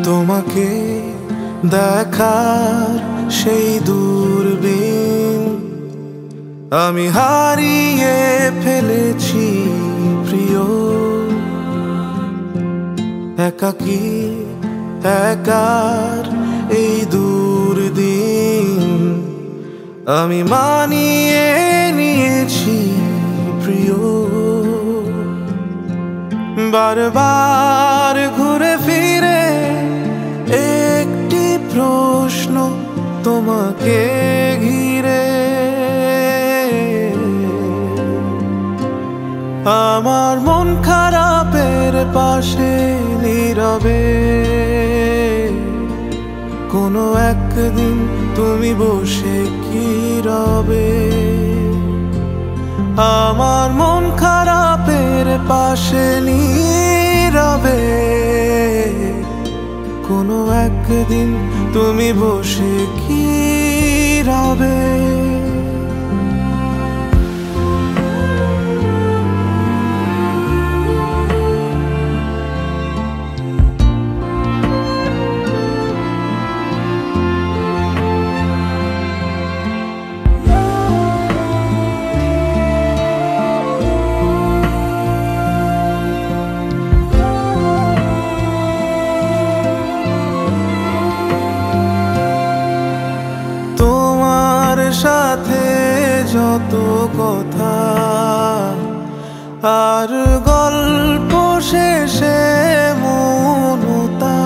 তোমাকে দেখার সেই দূরবীন আমি হারিয়ে ফেলেছি প্রিয়। একাকী একার এই দুর্দিন আমি মানিয়ে নিয়েছি প্রিয়। বারবার ঘুরে ফিরে একটি প্রশ্ন তোমাকে ঘিরে, আমার মন খারাপের পাশে নীরবে কোনো একদিন তুমি বসে কি রবে। আমার মন খারাপের পাশে নীরবে কোনো একদিন তুমি বসে কি রবে। সাথে যত কথা আর গল্প শেষে মনতা,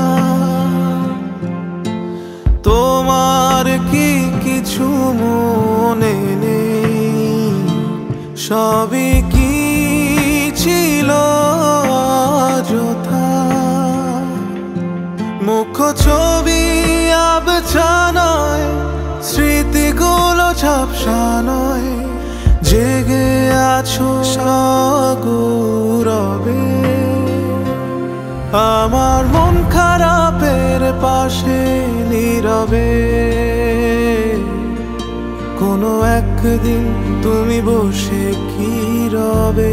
তোমার কি কিছু মনে নেই? সবই কি ছিল অযথা? মুখ্য ছবি আবছা নয়, স্মৃতিগুলো ঝাপসা নয়, জেগে আছো সগৌরবে। আমার মন খারাপের পাশে নীরবে কোনো একদিন তুমি বসে কি রবে।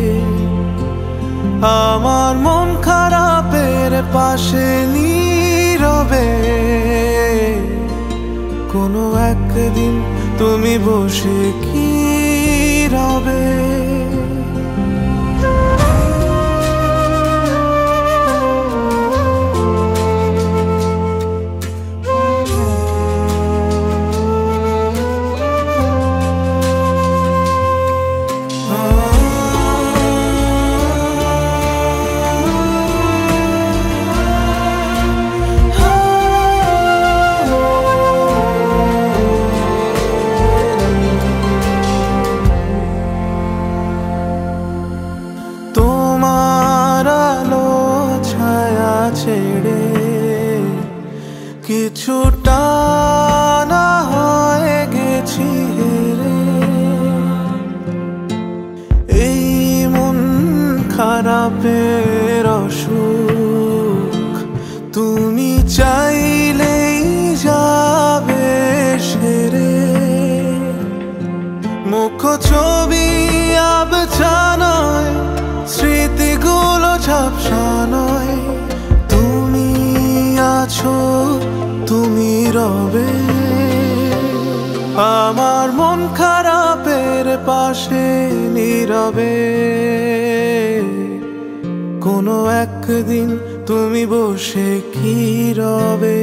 আমার মন খারাপের পাশে নীরবে কোনো একদিন তুমি বসে কি রবে। ছেড়ে কিছুটা না হয়ে গেছি হেরে, এই মন খারাপের অসুখ তুমি চাইলেই যাবে সেরে। মুখ্য ছবি আবছা নয়, স্মৃতিগুলো ঝাপসা নয়, তুমি আছো তুমি রবে। আমার মন খারাপের পাশে নীরবে কোনো একদিন তুমি বসে কি রবে।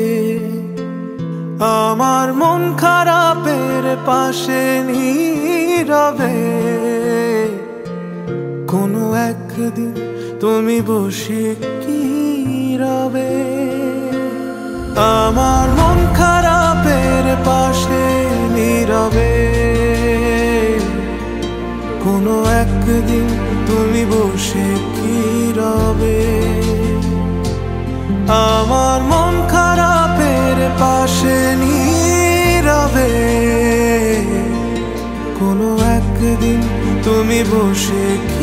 আমার মন খারাপের পাশে নীরবে কোনো একদিন তুমি বসে কি রবে। আমার মন খারাপের পাশে নীরবে কোনো একদিন তুমি বসে কি রবে। আমার মন খারাপের পাশে নীরবে কোনো একদিন তুমি বসে